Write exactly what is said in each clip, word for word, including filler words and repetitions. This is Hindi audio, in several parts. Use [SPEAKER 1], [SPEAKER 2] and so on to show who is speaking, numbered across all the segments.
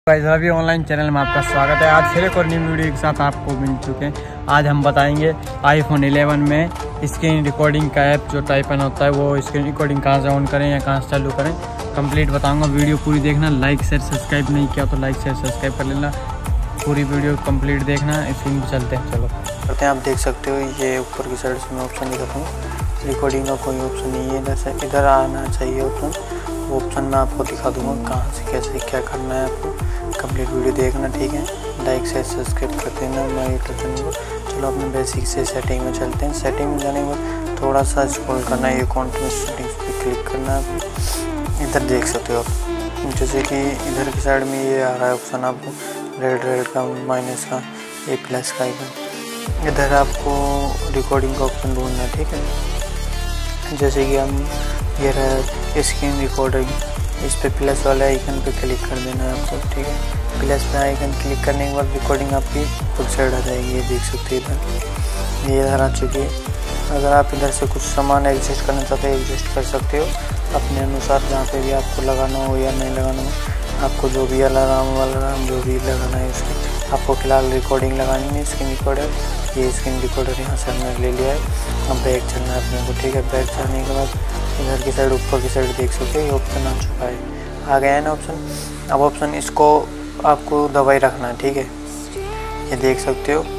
[SPEAKER 1] गाइस अभी ऑनलाइन चैनल में आपका स्वागत है। आज फिर एक और न्यू वीडियो के साथ आपको मिल चुके हैं। आज हम बताएंगे आईफोन इलेवन में स्क्रीन रिकॉर्डिंग का ऐप जो टाइपन होता है वो स्क्रीन रिकॉर्डिंग कहाँ से ऑन करें या कहाँ से चालू करें, कंप्लीट बताऊंगा। वीडियो पूरी देखना, लाइक शेयर सब्सक्राइब नहीं किया तो लाइक शेयर सब्सक्राइब कर लेना, पूरी वीडियो कंप्लीट देखना। स्क्रीन पर चलते हैं, चलो करते हैं। आप देख सकते हो ये ऊपर की साइड से मैं ऑप्शन दिखाता हूँ। रिकॉर्डिंग का कोई ऑप्शन नहीं है, इधर से इधर आना चाहिए ऑप्शन। वो ऑप्शन मैं आपको दिखा दूंगा कहाँ से कैसे क्या करना है आपको। कंप्लीट वीडियो देखना, ठीक है। लाइक से सब्सक्राइब कर देना, मैं ये कर दूँगा। चलो अपने बेसिक से सेटिंग में चलते हैं। सेटिंग में जाने के बाद थोड़ा सा स्क्रॉल करना है, ये कॉन्टिन्यूस सेटिंग्स पे क्लिक करना है। इधर देख सकते हो आप, जैसे कि इधर की साइड में ये आ रहा है ऑप्शन आपको रेड रेड का, माइनस का, ए प्लस का आइकन। इधर आपको रिकॉर्डिंग का ऑप्शन ढूंढना है, ठीक है। जैसे कि हम ये रहा स्क्रीन रिकॉर्डिंग, इस पे प्लस वाले आइकन पे क्लिक कर देना है आपको, ठीक है। प्लस पे आइकन क्लिक करने के बाद रिकॉर्डिंग आपकी खुद साइड आ जाएगी। ये देख सकते हैं इधर, ये इधर आ चुकी है। अगर आप इधर से कुछ सामान एडजस्ट करना चाहते हो एडजस्ट कर सकते हो अपने अनुसार, जहाँ पे भी आपको लगाना हो या नहीं लगाना हो। आपको जो भी अलार्म वालाराम जो भी लगाना है उसकी, आपको फिलहाल रिकॉर्डिंग लगानी है। स्क्रीन रिकॉर्डर, ये स्क्रीन रिकॉर्डर यहाँ से हमने ले लिया है। अब बैक चलना है अपने को, ठीक है। बैक चलने के बाद इधर की साइड ऊपर की साइड देख सकते हो ये ऑप्शन आ चुका है, आ गया है ना ऑप्शन। अब ऑप्शन इसको आपको दबाई रखना है, ठीक है। ये देख सकते हो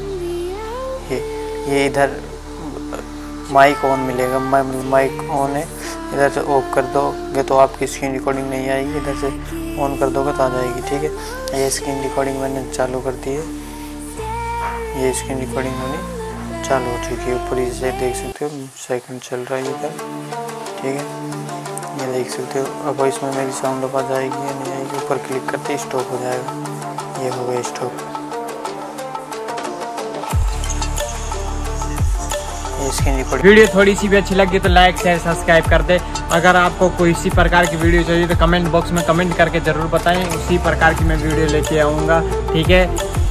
[SPEAKER 1] ये ये इधर माइक ऑन मिलेगा, माइक ऑन है। इधर से ऑफ कर दोगे तो आपकी स्क्रीन रिकॉर्डिंग नहीं आएगी, इधर से ऑन कर दोगे तो आ जाएगी, ठीक है। ये स्क्रीन रिकॉर्डिंग मैंने चालू कर दी है, ये स्क्रीन रिकॉर्डिंग मैंने चालू हो चुकी है। ऊपर से देख सकते हो सेकंड चल रहा है इधर, ठीक है। ये देख सकते हो। अब इसमें मेरी साउंड आ जाएगी या नहीं आएगी, ऊपर क्लिक करते स्टॉप हो जाएगा। ये हो गया स्टॉप। वीडियो थोड़ी सी भी अच्छी लगी तो लाइक शेयर सब्सक्राइब कर दे। अगर आपको कोई इसी प्रकार की वीडियो चाहिए तो कमेंट बॉक्स में कमेंट करके ज़रूर बताएं, उसी प्रकार की मैं वीडियो लेके आऊँगा, ठीक है।